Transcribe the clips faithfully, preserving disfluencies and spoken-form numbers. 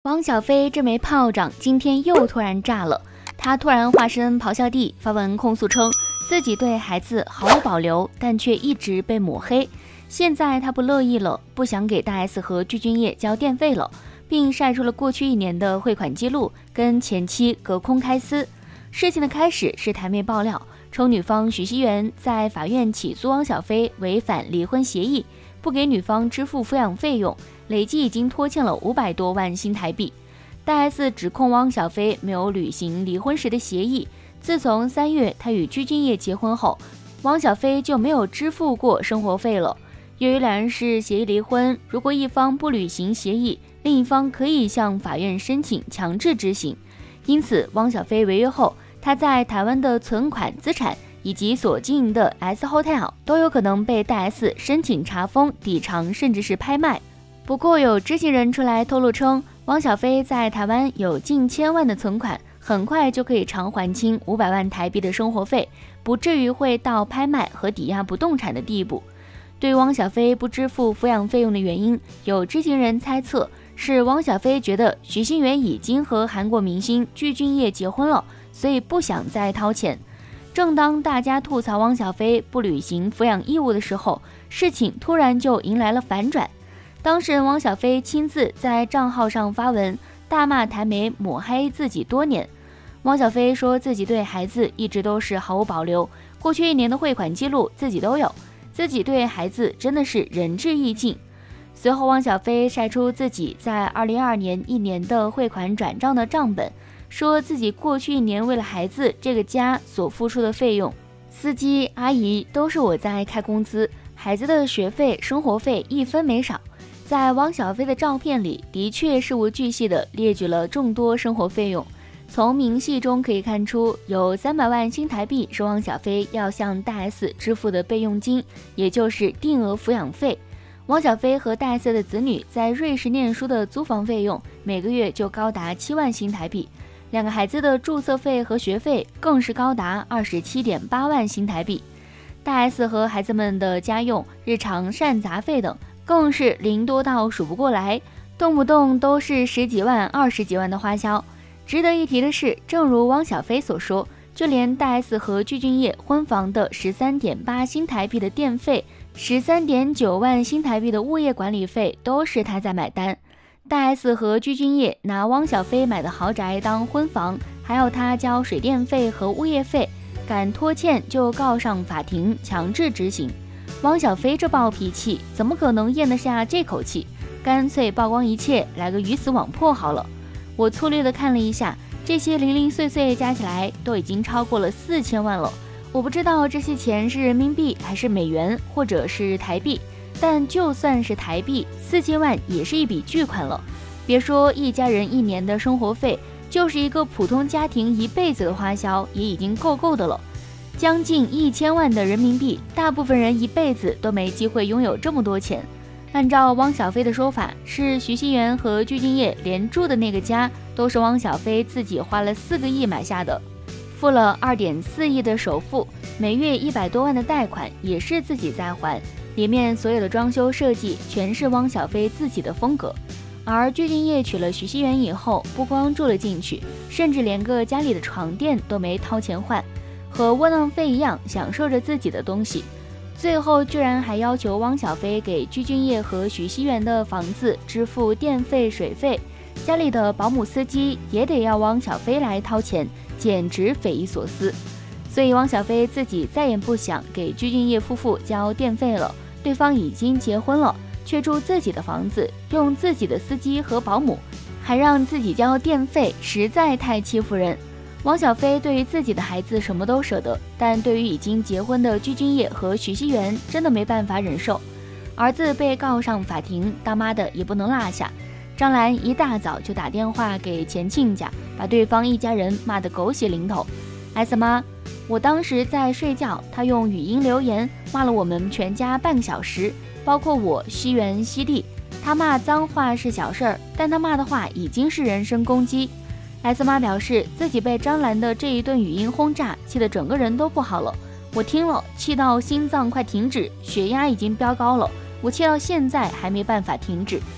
汪小菲这枚炮仗今天又突然炸了，他突然化身咆哮帝，发文控诉称自己对孩子毫无保留，但却一直被抹黑。现在他不乐意了，不想给大 S 和具俊晔交电费了，并晒出了过去一年的汇款记录，跟前妻隔空开撕。事情的开始是台媒爆料，称女方许熙媛在法院起诉汪小菲违反离婚协议，不给女方支付抚养费用，累计已经拖欠了五百多万新台币。大 S 指控汪小菲没有履行离婚时的协议。自从三月他与具俊晔结婚后，汪小菲就没有支付过生活费了。由于两人是协议离婚，如果一方不履行协议，另一方可以向法院申请强制执行。因此，汪小菲违约后，他在台湾的存款、资产以及所经营的 S Hotel 都有可能被大 S 申请查封、抵偿，甚至是拍卖。不过，有知情人出来透露称，汪小菲在台湾有近千万的存款，很快就可以偿还清五百万台币的生活费，不至于会到拍卖和抵押不动产的地步。对汪小菲不支付抚养费用的原因，有知情人猜测是汪小菲觉得许熙媛已经和韩国明星具俊晔结婚了，所以不想再掏钱。正当大家吐槽汪小菲不履行抚养义务的时候，事情突然就迎来了反转。当事人汪小菲亲自在账号上发文，大骂台媒抹黑自己多年。汪小菲说自己对孩子一直都是毫无保留，过去一年的汇款记录自己都有，自己对孩子真的是仁至义尽。随后，汪小菲晒出自己在二零二二年一年的汇款转账的账本，说自己过去一年为了孩子这个家所付出的费用，司机、阿姨都是我在开工资，孩子的学费、生活费一分没少。在汪小菲的照片里，的确事无巨细地列举了众多生活费用。从明细中可以看出，有三百万新台币是汪小菲要向大 S 支付的备用金，也就是定额抚养费。汪小菲和大 S 的子女在瑞士念书的租房费用，每个月就高达七万新台币，两个孩子的注册费和学费更是高达二十七点八万新台币。大 S 和孩子们的家用、日常膳杂费等，更是零多到数不过来，动不动都是十几万、二十几万的花销。值得一提的是，正如汪小菲所说，就连大 S 和具俊晔婚房的十三点八新台币的电费、十三点九万新台币的物业管理费都是他在买单。大 S 和具俊晔拿汪小菲买的豪宅当婚房，还要他交水电费和物业费，敢拖欠就告上法庭强制执行。汪小菲这暴脾气怎么可能咽得下这口气？干脆曝光一切，来个鱼死网破好了。我粗略的看了一下，这些零零碎碎加起来都已经超过了四千万了。我不知道这些钱是人民币还是美元或者是台币，但就算是台币，四千万也是一笔巨款了。别说一家人一年的生活费，就是一个普通家庭一辈子的花销也已经够够的了。将近一千万的人民币，大部分人一辈子都没机会拥有这么多钱。按照汪小菲的说法，是徐熙媛和具俊晔连住的那个家都是汪小菲自己花了四个亿买下的，付了二点四亿的首付，每月一百多万的贷款也是自己在还，里面所有的装修设计全是汪小菲自己的风格。而具俊晔娶了徐熙媛以后，不光住了进去，甚至连个家里的床垫都没掏钱换，和窝囊废一样享受着自己的东西。最后居然还要求汪小菲给具俊晔和许熙媛的房子支付电费、水费，家里的保姆、司机也得要汪小菲来掏钱，简直匪夷所思。所以汪小菲自己再也不想给具俊晔夫妇交电费了，对方已经结婚了，却住自己的房子，用自己的司机和保姆，还让自己交电费，实在太欺负人。汪小菲对于自己的孩子什么都舍得，但对于已经结婚的具俊晔和许熙媛真的没办法忍受。儿子被告上法庭，当妈的也不能落下。张兰一大早就打电话给前亲家，把对方一家人骂得狗血淋头。S 妈，我当时在睡觉，他用语音留言骂了我们全家半个小时，包括我、熙媛、熙弟。他骂脏话是小事儿，但他骂的话已经是人身攻击。S 妈表示自己被张兰的这一顿语音轰炸，气得整个人都不好了。我听了，气到心脏快停止，血压已经飙高了。我气到现在还没办法停止。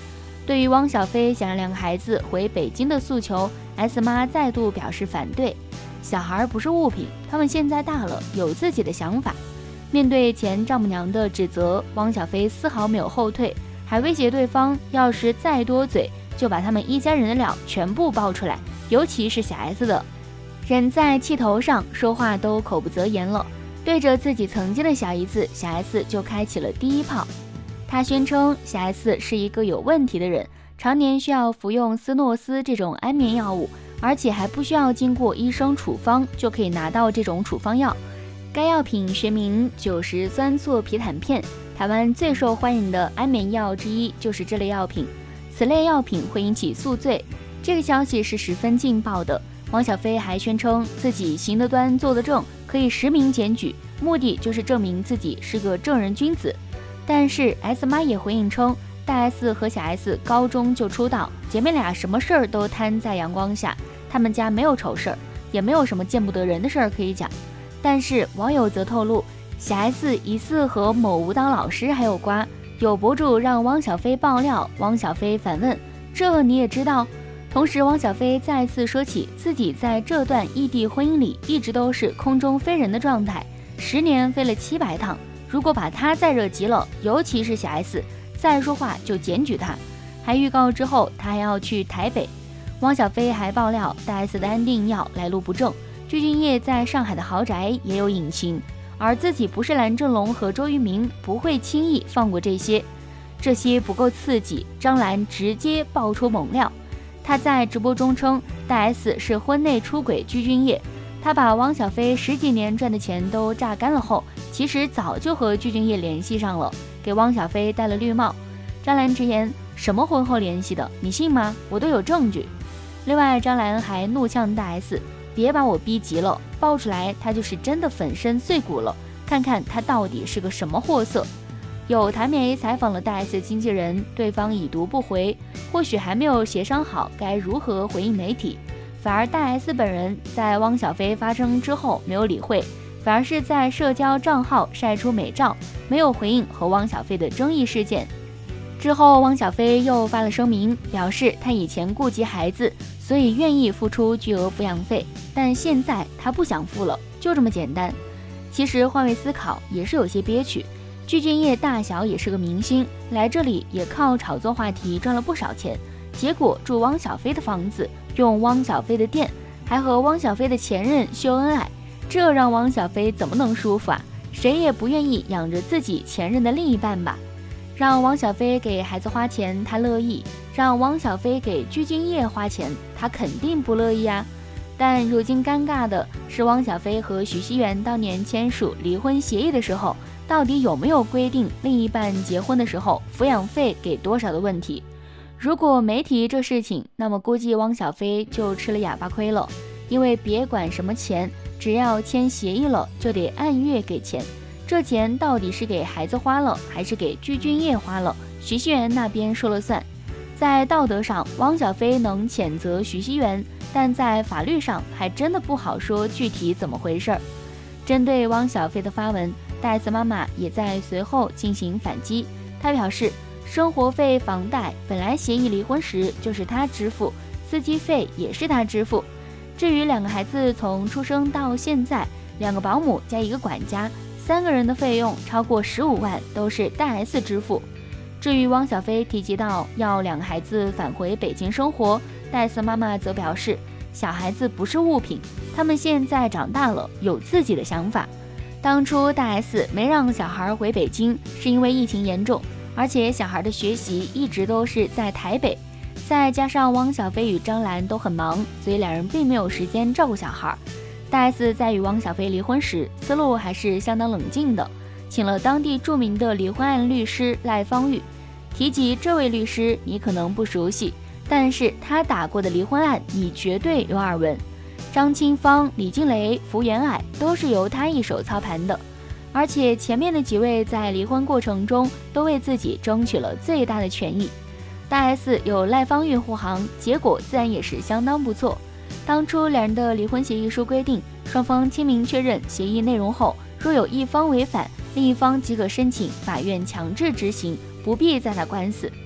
对于汪小菲想让两个孩子回北京的诉求 ，S 妈再度表示反对。小孩不是物品，他们现在大了，有自己的想法。面对前丈母娘的指责，汪小菲丝毫没有后退，还威胁对方，要是再多嘴，就把他们一家人的料全部爆出来，尤其是小 S 的。人在气头上，说话都口不择言了。对着自己曾经的小姨子，小 S 就开启了第一炮。他宣称小 S 是一个有问题的人，常年需要服用斯诺斯这种安眠药物，而且还不需要经过医生处方就可以拿到这种处方药。该药品学名九十酸唑皮坦片，台湾最受欢迎的安眠药之一就是这类药品。此类药品会引起宿醉，这个消息是十分劲爆的。汪小菲还宣称自己行得端坐得正，可以实名检举，目的就是证明自己是个正人君子。但是 S 妈也回应称，大 S 和小 S 高中就出道，姐妹俩什么事儿都摊在阳光下，他们家没有丑事儿，也没有什么见不得人的事儿可以讲。但是网友则透露，小 S 疑似和某舞蹈老师还有瓜，有博主让汪小菲爆料，汪小菲反问：“这你也知道？”同时，汪小菲再次说起自己在这段异地婚姻里一直都是空中飞人的状态，十年飞了七百趟。如果把他再惹急了，尤其是小 S 再说话就检举他，还预告之后他还要去台北。汪小菲还爆料大 S 的安定药来路不正，具俊晔在上海的豪宅也有隐情，而自己不是蓝正龙和周渝民，不会轻易放过这些。这些不够刺激，张兰直接爆出猛料。他在直播中称大 S 是婚内出轨具俊晔，他把汪小菲十几年赚的钱都榨干了后，其实早就和具俊晔联系上了，给汪小菲戴了绿帽。张兰直言：什么婚后联系的，你信吗？我都有证据。另外，张兰还怒呛大 S：别把我逼急了，爆出来他就是真的粉身碎骨了，看看他到底是个什么货色。有台媒采访了大 S 的经纪人，对方已读不回，或许还没有协商好该如何回应媒体。反而大 S 本人在汪小菲发声之后没有理会，反而是在社交账号晒出美照，没有回应和汪小菲的争议事件。之后，汪小菲又发了声明，表示他以前顾及孩子，所以愿意付出巨额抚养费，但现在他不想付了，就这么简单。其实换位思考也是有些憋屈。具俊晔大小也是个明星，来这里也靠炒作话题赚了不少钱，结果住汪小菲的房子，用汪小菲的店，还和汪小菲的前任秀恩爱，这让汪小菲怎么能舒服啊？谁也不愿意养着自己前任的另一半吧。让汪小菲给孩子花钱他乐意，让汪小菲给具俊晔花钱他肯定不乐意啊。但如今尴尬的是，汪小菲和徐熙媛当年签署离婚协议的时候，到底有没有规定另一半结婚的时候抚养费给多少的问题？如果没提这事情，那么估计汪小菲就吃了哑巴亏了，因为别管什么钱，只要签协议了就得按月给钱，这钱到底是给孩子花了还是给具俊晔花了，徐熙媛那边说了算。在道德上，汪小菲能谴责徐熙媛，但在法律上还真的不好说具体怎么回事儿。针对汪小菲的发文，大 S 妈妈也在随后进行反击。她表示，生活费、房贷本来协议离婚时就是她支付，司机费也是她支付。至于两个孩子从出生到现在，两个保姆加一个管家，三个人的费用超过十五万都是大 S 支付。至于汪小菲提及到要两个孩子返回北京生活，大 S 妈妈则表示，小孩子不是物品，他们现在长大了，有自己的想法。当初大 S 没让小孩回北京，是因为疫情严重，而且小孩的学习一直都是在台北，再加上汪小菲与张兰都很忙，所以两人并没有时间照顾小孩。大 S 在与汪小菲离婚时，思路还是相当冷静的，请了当地著名的离婚案律师赖芳玉。提及这位律师，你可能不熟悉，但是他打过的离婚案你绝对有耳闻。张清芳、李静蕾、福原爱都是由他一手操盘的，而且前面的几位在离婚过程中都为自己争取了最大的权益。大 S 有赖芳玉护航，结果自然也是相当不错。当初两人的离婚协议书规定，双方签名确认协议内容后，若有一方违反，另一方即可申请法院强制执行，不必再打官司。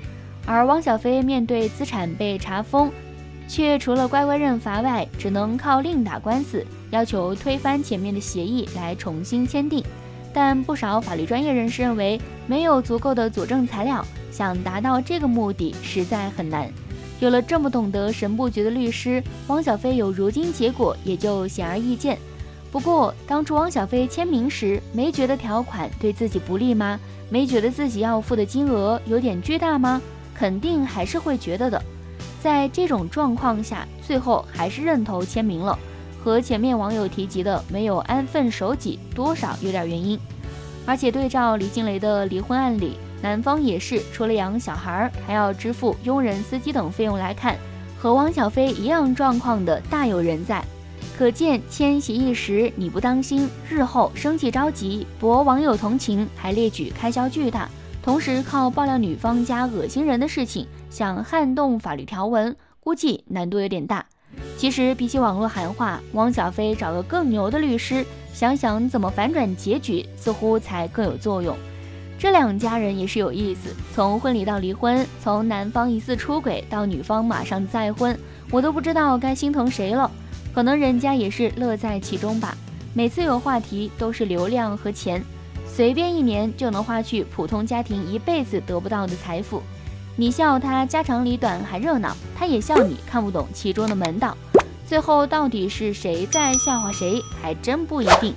而汪小菲面对资产被查封，却除了乖乖认罚外，只能靠另打官司，要求推翻前面的协议来重新签订。但不少法律专业人士认为，没有足够的佐证材料，想达到这个目的实在很难。有了这么懂得神布局的律师，汪小菲有如今结果也就显而易见。不过当初汪小菲签名时，没觉得条款对自己不利吗？没觉得自己要付的金额有点巨大吗？肯定还是会觉得的。在这种状况下，最后还是认头签名了，和前面网友提及的没有安分守己多少有点原因。而且对照李静蕾的离婚案里，男方也是除了养小孩还要支付佣人、司机等费用来看，和汪小菲一样状况的大有人在。可见签协议时你不当心，日后生气着急博网友同情，还列举开销巨大，同时靠爆料女方家恶心人的事情想撼动法律条文，估计难度有点大。其实比起网络喊话，汪小菲找个更牛的律师，想想怎么反转结局，似乎才更有作用。这两家人也是有意思，从婚礼到离婚，从男方疑似出轨到女方马上再婚，我都不知道该心疼谁了。可能人家也是乐在其中吧。每次有话题都是流量和钱，随便一年就能花去普通家庭一辈子得不到的财富。你笑他家长里短还热闹，他也笑你看不懂其中的门道。最后到底是谁在笑话谁，还真不一定。